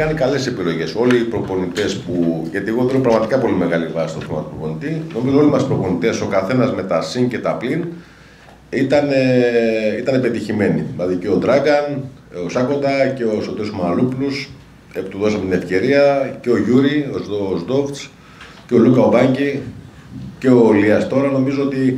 κάνει καλές επιλογές. Όλοι οι προπονητές που. Γιατί εγώ δίνω πραγματικά πολύ μεγάλη βάση στο θέμα του προπονητή. Νομίζω όλοι μας οι προπονητές, ο καθένας με τα συν και τα πλην, ήταν πετυχημένοι. Δηλαδή και ο Ντράγκαν, ο Σάκοντα και ο Σωτήρης Μαναλούπουλος, που του δώσαμε την ευκαιρία, και ο Γιούρι, ο Σντόφτς, και ο Λούκα Ομπάνκι και ο Λίας. Τώρα νομίζω ότι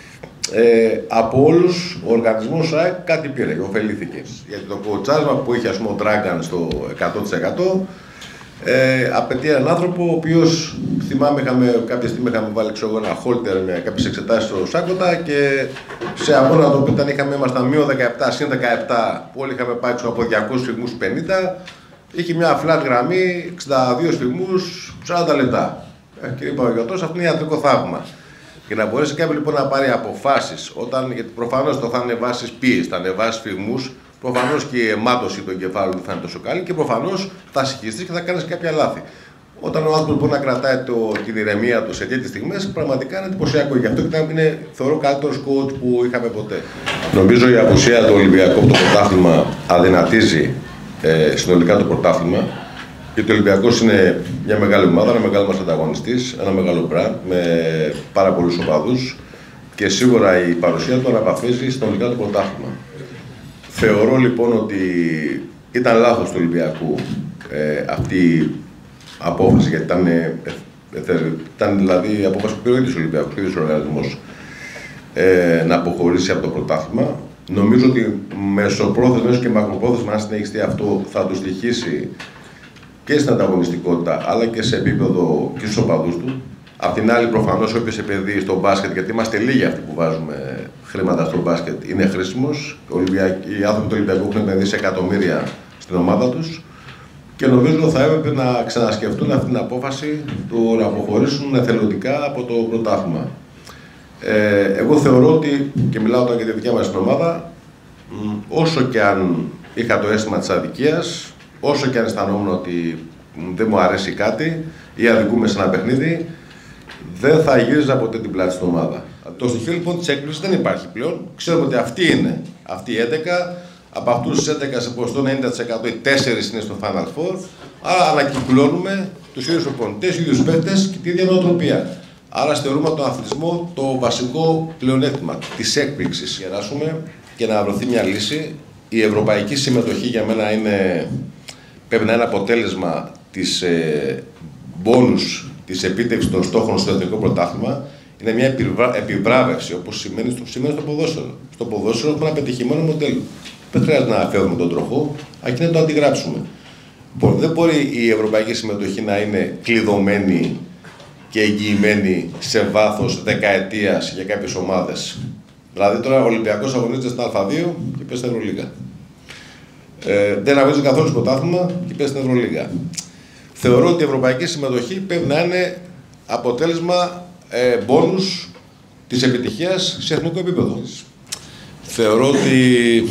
από όλους ο οργανισμός ΑΕΚ κάτι πήρε και ωφελήθηκε. Γιατί το κοτσάσμα που είχε, ας πούμε, ο Ντράγκαν στο 100% απαιτεί έναν άνθρωπο ο οποίος, θυμάμαι, κάποια στιγμή είχαμε βάλει ένα χόλτερ με κάποιες εξετάσεις στο Σάκοντα και σε αγώνα το οποίο ήμασταν μείον 17 συν 17 που όλοι είχαμε πάει από 200 σφυγμούς 50, είχε μια flat γραμμή 62 σφυγμούς 40 λεπτά. Κύριε Παπαγιωτός, αυτό είναι ιατρικό θαύμα. Για να μπορέσει κάποιος λοιπόν να πάρει αποφάσεις, γιατί προφανώς το θα ανεβάσεις πίεση, θα ανεβάσεις φυγμούς, προφανώς και η αιμάτωση του εγκεφάλου δεν θα είναι τόσο καλή και προφανώς θα συγχυστείς και θα κάνεις κάποια λάθη. Όταν ο άνθρωπος μπορεί να κρατάει την ηρεμία του σε τέτοιες στιγμές, πραγματικά είναι εντυπωσιακό. Γι' αυτό και είναι, θεωρώ, καλύτερος coach που είχαμε ποτέ. Νομίζω η απουσία του Ολυμπιακού από το πρωτάθλημα αδυνατίζει συνολικά το πρωτάθλημα. Γιατί ο Ολυμπιακός είναι μια μεγάλη ομάδα, ένα μεγάλο μας ανταγωνιστής, ένα μεγάλο brand με πάρα πολλούς οπαδούς και σίγουρα η παρουσία του αναπαφίζει συνολικά το πρωτάθλημα. Θεωρώ λοιπόν ότι ήταν λάθος του Ολυμπιακού αυτή η απόφαση, γιατί ήταν δηλαδή η απόφαση που πήρε ο ίδιος ο Ολυμπιακός, ο ίδιος ο οργανισμός, να αποχωρήσει από το πρωτάθλημα. Νομίζω ότι μεσοπρόθεσμα και μακροπρόθεσμα, αν συνεχιστεί αυτό, θα του στοιχήσει και στην ανταγωνιστικότητα, αλλά και σε επίπεδο και στους οπαδούς του. Απ' την άλλη, προφανώς, όποιος επενδύει στο μπάσκετ, γιατί είμαστε λίγοι αυτοί που βάζουμε χρήματα στο μπάσκετ, είναι χρήσιμος. Οι άνθρωποι του Ολυμπιακού έχουν επενδύσει εκατομμύρια στην ομάδα τους και νομίζω θα έπρεπε να ξανασκεφτούν αυτή την απόφαση του να αποχωρήσουν εθελοντικά από το πρωτάθλημα. Εγώ θεωρώ ότι, και μιλάω τώρα για τη δικιά μας ομάδα, όσο και αν είχα το αίσθημα της αδικίας, όσο και αν αισθανόμουν ότι δεν μου αρέσει κάτι ή αδικούμε σε ένα παιχνίδι, δεν θα γύριζα ποτέ την πλάτη στην ομάδα. Το στοιχείο λοιπόν της έκπληξης δεν υπάρχει πλέον. Ξέρουμε ότι αυτοί είναι. Αυτοί οι 11, από αυτούς τους 11 σε ποσοστό 90% οι 4 είναι στο Final Four. Άρα ανακυκλώνουμε τους ίδιους προπονητές, τους ίδιους παίκτες και την ίδια νοοτροπία. Άρα στερούμε τον αθλητισμό το βασικό πλεονέκτημα της έκπληξης. Γεράσουμε και να βρεθεί μια λύση. Η ευρωπαϊκή συμμετοχή για μένα πρέπει να είναι αποτέλεσμα της μπόνους της επίτευξης των στόχων στο εθνικό πρωτάθλημα. Είναι μια επιβράβευση, όπως σημαίνει στο ποδόσφαιρο. Στο ποδόσφαιρο έχουμε ένα πετυχημένο μοντέλο. Δεν χρειάζεται να φεύγουμε τον τροχό, αρκεί να το αντιγράψουμε. Δεν μπορεί η ευρωπαϊκή συμμετοχή να είναι κλειδωμένη και εγγυημένη σε βάθος δεκαετίας για κάποιες ομάδες. Δηλαδή, τώρα ο Ολυμπιακός αγωνίζεται στην Α2 και παίζει στην Ευρωλίγα. Δεν αγωνίζεται καθόλου στο πρωτάθλημα και παίζει στην Ευρωλίγα. Θεωρώ ότι η ευρωπαϊκή συμμετοχή πρέπει να είναι αποτέλεσμα μπόνους της επιτυχίας σε εθνικό επίπεδο. Θεωρώ ότι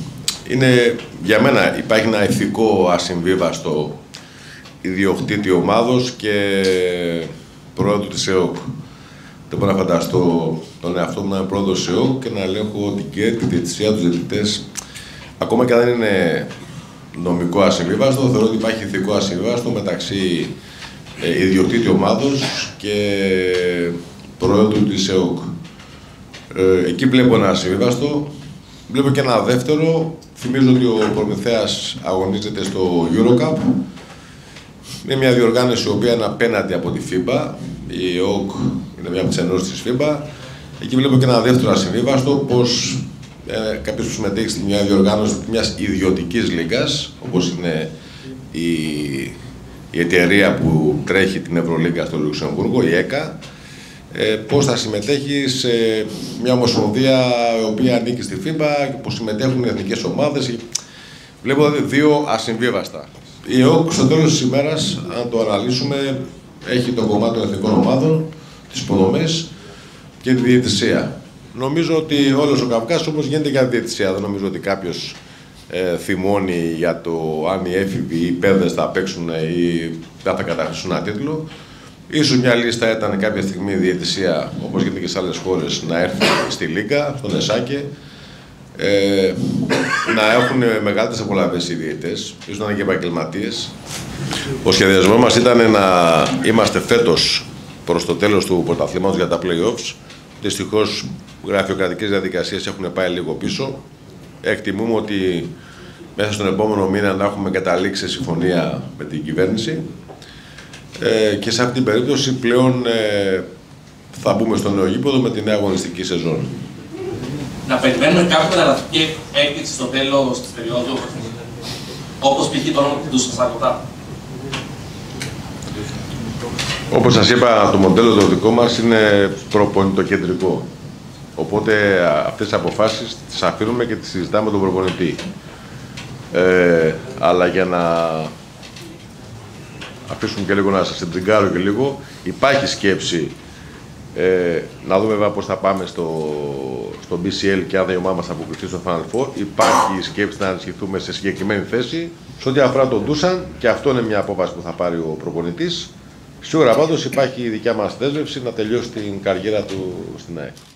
για μένα υπάρχει ένα ηθικό ασυμβίβαστο ιδιοκτήτη ομάδος και πρόεδρου της ΕΟΚ. Δεν μπορώ να φανταστώ τον εαυτό μου να είναι πρόεδρος της ΕΟΚ και να ελέγχω την ΚΕΤ, τη διαιτησία, τους διαιτητές. Ακόμα και αν δεν είναι νομικό ασυμβίβαστο, θεωρώ ότι υπάρχει ηθικό ασυμβίβαστο μεταξύ ιδιοκτήτη ομάδος και πρόεδρου της ΕΟΚ. Εκεί βλέπω ένα ασυμβίβαστο. Βλέπω και ένα δεύτερο. Θυμίζω ότι ο Προμηθέας αγωνίζεται στο EuroCup. Είναι μια διοργάνωση η οποία είναι απέναντι από τη FIBA. Η ΕΟΚ είναι μια από τις ενώσεις της FIBA. Εκεί βλέπω και ένα δεύτερο ασυμβίβαστο, πως κάποιος που συμμετέχει στη μια διοργάνωση μιας ιδιωτικής λίγκας, όπως είναι η εταιρεία που τρέχει την Ευρωλίγκα στο Λουξεμβούργο, η ΕΚΑ, πώς θα συμμετέχει σε μια ομοσπονδία η οποία ανήκει στη FIBA και που συμμετέχουν οι εθνικές ομάδες. Βλέπω δύο ασυμβίβαστα. Η ΕΟΚ στο τέλος της ημέρας, αν το αναλύσουμε, έχει το κομμάτι των εθνικών ομάδων, τις υποδομές και τη διαιτησία. Νομίζω ότι όλος ο καυκάς όμως γίνεται για διαιτησία. Δεν νομίζω ότι κάποιος θυμώνει για το αν οι έφηβοι ή οι παιδες θα παίξουν ή δεν θα κατακτήσουν ένα τίτλο. Ίσως μια λίστα ήταν κάποια στιγμή η διαιτησία, όπως γίνεται και σε άλλες χώρες, να έρθει στη Λίγκα, στον ΕΣΑΚΕ. να έχουν μεγαλύτερες απολαύσεις οι διαιτητές, ίσως να είναι και επαγγελματίες. Ο σχεδιασμός μας ήταν να είμαστε φέτος προς το τέλος του πρωταθλήματος για τα play-offs. Δυστυχώς, γραφειοκρατικές διαδικασίες έχουν πάει λίγο πίσω. Εκτιμούμε ότι μέσα στον επόμενο μήνα να έχουμε καταλήξει σε συμφωνία με την κυβέρνηση και σε αυτή την περίπτωση πλέον θα μπούμε στο νέο γήπεδο με τη νέα αγωνιστική σεζόν. Να περιμένουμε κάποια μεταγραφική έκπληξη στο τέλος της περίοδου, όπως π.χ. το όνομα του Σακωτά. Όπως σας είπα, το μοντέλο το δικό μας είναι προπονητοκεντρικό. Οπότε αυτές τις αποφάσεις τις αφήνουμε και τις συζητάμε με τον προπονητή. Αλλά για να αφήσουμε και λίγο να σας εντριγκάρω και λίγο, υπάρχει σκέψη να δούμε βέβαια πώς θα πάμε στο BCL και αν η ομάδα μας θα αποκριθεί στο Final Four. Υπάρχει σκέψη να ενισχυθούμε σε συγκεκριμένη θέση. Σε ό,τι αφορά τον Ντούσαν, και αυτό είναι μια απόφαση που θα πάρει ο προπονητής. Σίγουρα πάντως υπάρχει η δικιά μας δέσμευση να τελειώσει την καριέρα του στην ΑΕΚ.